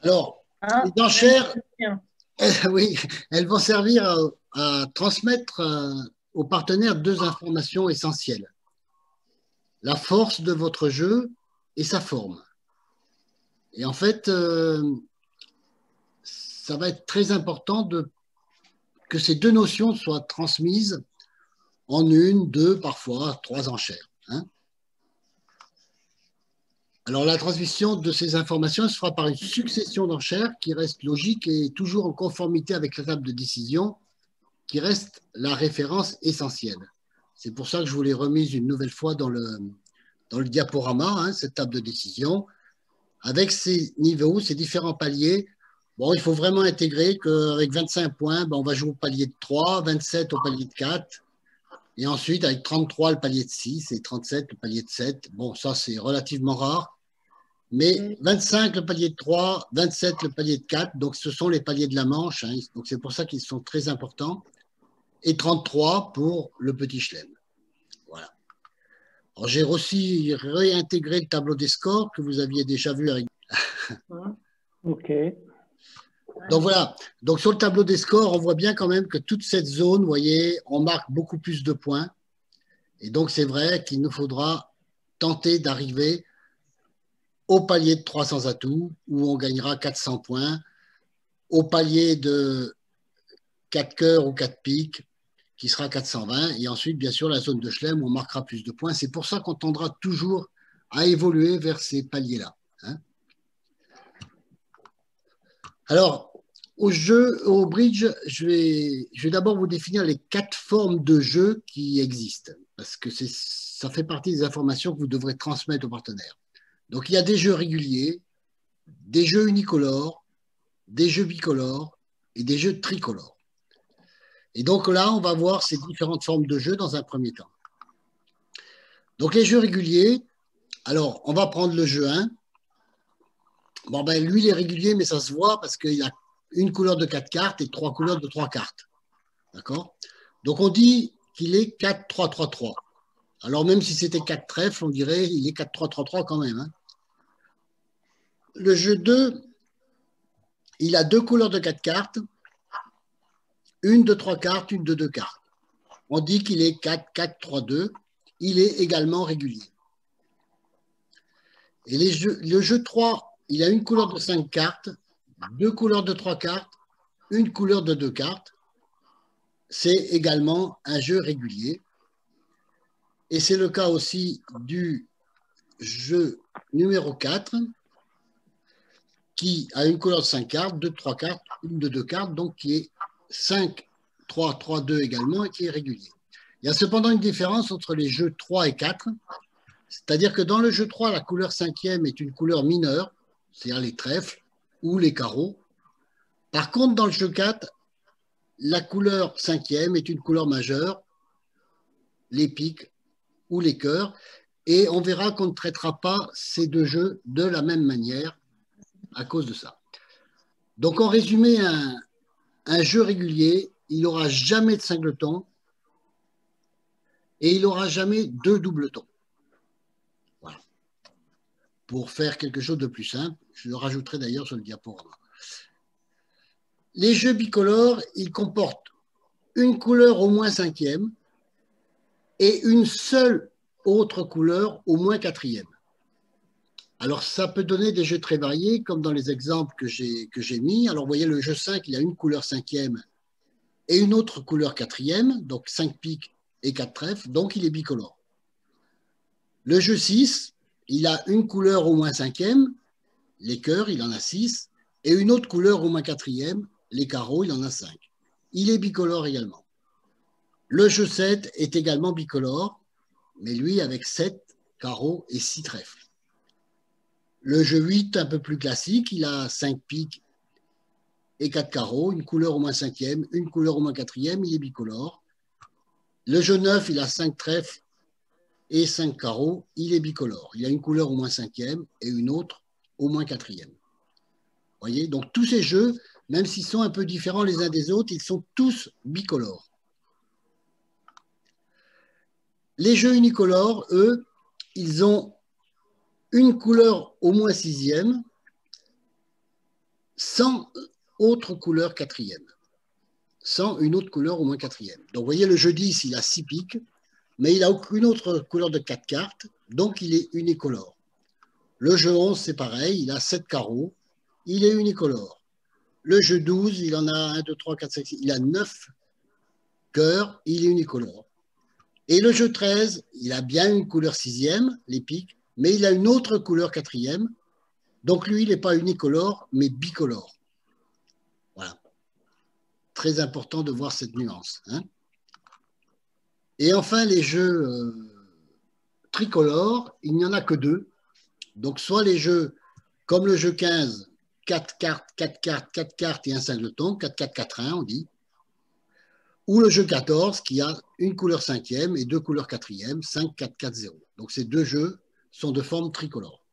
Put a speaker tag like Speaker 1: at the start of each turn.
Speaker 1: Alors,
Speaker 2: Hein?
Speaker 1: les
Speaker 2: Même
Speaker 1: enchères,
Speaker 2: bien.
Speaker 1: oui, elles vont servir à transmettre aux partenaires deux informations essentielles. La force de votre jeu et sa forme. Et en fait, ça va être très important que ces deux notions soient transmises en une, deux, parfois trois enchères, hein. Alors, la transmission de ces informations se fera par une succession d'enchères qui reste logique et toujours en conformité avec la table de décision, qui reste la référence essentielle. C'est pour ça que je vous l'ai remise une nouvelle fois dans le diaporama, hein, cette table de décision, avec ces niveaux, ces différents paliers. Bon, il faut vraiment intégrer qu'avec 25 points, ben, on va jouer au palier de 3, 27 au palier de 4, et ensuite avec 33 le palier de 6 et 37 le palier de 7. Bon, ça c'est relativement rare, mais 25 le palier de 3, 27 le palier de 4, donc ce sont les paliers de la Manche, hein, donc c'est pour ça qu'ils sont très importants, et 33 pour le petit chelem. Voilà. Alors, j'ai aussi réintégré le tableau des scores que vous aviez déjà vu avec.
Speaker 2: Hein? Ok.
Speaker 1: Donc voilà, donc sur le tableau des scores, on voit bien quand même que toute cette zone, vous voyez, on marque beaucoup plus de points. Et donc c'est vrai qu'il nous faudra tenter d'arriver au palier de 300 atouts, où on gagnera 400 points, au palier de 4 cœurs ou 4 piques, qui sera 420, et ensuite, bien sûr, la zone de chelem, où on marquera plus de points. C'est pour ça qu'on tendra toujours à évoluer vers ces paliers-là, hein. Alors, au bridge, je vais d'abord vous définir les quatre formes de jeu qui existent, parce que ça fait partie des informations que vous devrez transmettre aux partenaires. Donc, il y a des jeux réguliers, des jeux unicolores, des jeux bicolores et des jeux tricolores. Et donc là, on va voir ces différentes formes de jeu dans un premier temps. Donc, les jeux réguliers, alors, on va prendre le jeu 1. Bon, ben, lui, il est régulier, mais ça se voit parce qu'il a une couleur de 4 cartes et trois couleurs de 3 cartes. D'accord? Donc, on dit qu'il est 4-3-3-3. Alors, même si c'était 4 trèfles, on dirait qu'il est 4-3-3-3 quand même, hein. Le jeu 2, il a deux couleurs de 4 cartes, une de 3 cartes, une de 2 cartes. On dit qu'il est 4-4-3-2. Il est également régulier. Et le jeu 3, il a une couleur de 5 cartes, deux couleurs de 3 cartes, une couleur de 2 cartes. C'est également un jeu régulier. Et c'est le cas aussi du jeu numéro 4, qui a une couleur de 5 cartes, deux de 3 cartes, une de 2 cartes, donc qui est 5, 3, 3, 2 également, et qui est régulier. Il y a cependant une différence entre les jeux 3 et 4, c'est-à-dire que dans le jeu 3, la couleur cinquième est une couleur mineure, c'est-à-dire les trèfles ou les carreaux. Par contre, dans le jeu 4, la couleur cinquième est une couleur majeure, les piques ou les cœurs, et on verra qu'on ne traitera pas ces deux jeux de la même manière à cause de ça. Donc, en résumé, un jeu régulier, il n'aura jamais de singleton et il n'aura jamais deux doubletons. Voilà. Pour faire quelque chose de plus simple, je le rajouterai d'ailleurs sur le diaporama. Les jeux bicolores, ils comportent une couleur au moins cinquième et une seule autre couleur au moins quatrième. Alors, ça peut donner des jeux très variés, comme dans les exemples que j'ai mis. Alors, vous voyez, le jeu 5, il a une couleur cinquième et une autre couleur quatrième, donc 5 piques et 4 trèfles, donc il est bicolore. Le jeu 6, il a une couleur au moins cinquième, les cœurs, il en a 6, et une autre couleur au moins quatrième, les carreaux, il en a 5. Il est bicolore également. Le jeu 7 est également bicolore, mais lui avec 7 carreaux et 6 trèfles. Le jeu 8, un peu plus classique, il a 5 piques et 4 carreaux, une couleur au moins cinquième, une couleur au moins quatrième, il est bicolore. Le jeu 9, il a 5 trèfles et 5 carreaux, il est bicolore. Il a une couleur au moins cinquième et une autre au moins quatrième. Vous voyez, donc tous ces jeux, même s'ils sont un peu différents les uns des autres, ils sont tous bicolores. Les jeux unicolores, eux, ils ont une couleur au moins sixième, sans autre couleur quatrième. Sans une autre couleur au moins quatrième. Donc, vous voyez, le jeu 10, il a 6 piques, mais il n'a aucune autre couleur de 4 cartes, donc il est unicolore. Le jeu 11, c'est pareil, il a 7 carreaux, il est unicolore. Le jeu 12, il en a 1, 2, 3, 4, 5, 6, il a 9 cœurs, il est unicolore. Et le jeu 13, il a bien une couleur sixième, les piques, mais il a une autre couleur quatrième, donc lui, il n'est pas unicolore, mais bicolore. Voilà. Très important de voir cette nuance. Hein. Et enfin, les jeux tricolores, il n'y en a que 2. Donc, soit les jeux comme le jeu 15, 4 cartes, 4 cartes, 4 cartes et un singleton, 4, 4, 4, 1, on dit. Ou le jeu 14, qui a une couleur cinquième et 2 couleurs quatrième, 5, 4, 4, 0. Donc, ces 2 jeux sont de forme tricolore.